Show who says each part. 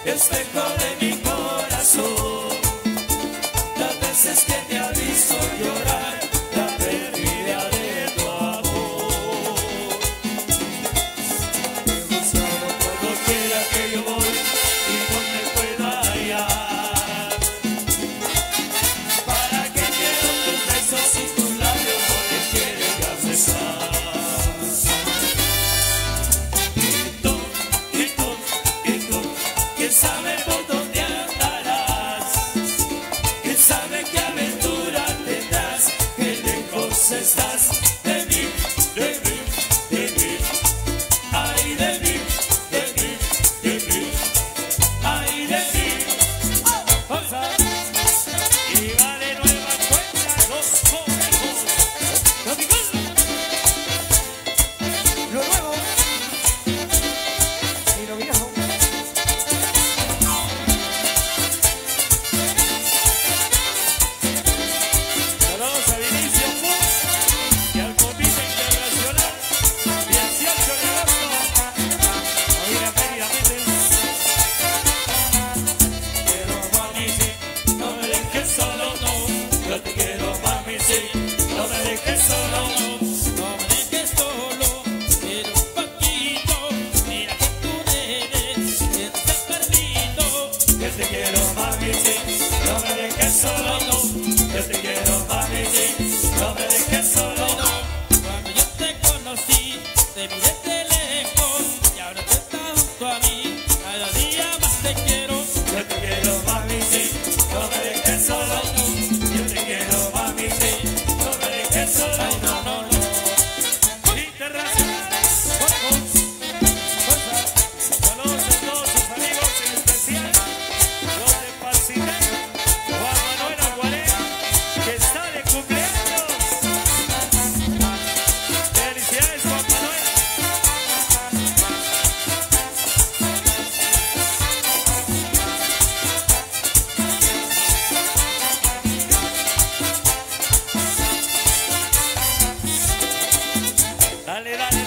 Speaker 1: espejo de mi corazón. Las veces que te ha visto llorar, la pérdida de tu amor. Me buscado por doquiera que yo voy y no me puedo hallar. ¿Para qué quiero tus besos y tus labios donde quieres besar? ¿Quién sabe por dónde andarás? ¿Quién sabe qué aventura tendrás? Qué lejos estás de mí, de mí, de mí. Ay, de mí, de mí, de mí. Ay, de mí. Y va de nueva cuenta los conejos. Lo nuevo y lo viejo. Yo te quiero, mami, sí. No me dejes solo, no me dejes solo. Pero un poquito, mira que tú eres, que te has perdido. Yo te quiero, mami, sí. No me dejes solo, yo te quiero, mami, sí. No me dejes solo. Cuando yo te conocí, te miré de lejos y ahora tú estás junto a mí. Cada día más te quiero. Yo te quiero, mami, sí. No me dejes solo. Yo te quiero, mami, sí. No me dejes solo. Ay, no, no, no. Internacionales, conejos. Saludos a todos sus amigos, en especial los de Palcité. Juan Manuel Aguarena, que está de cumpleaños. Felicidades, Juan Manuel. Dale, dale.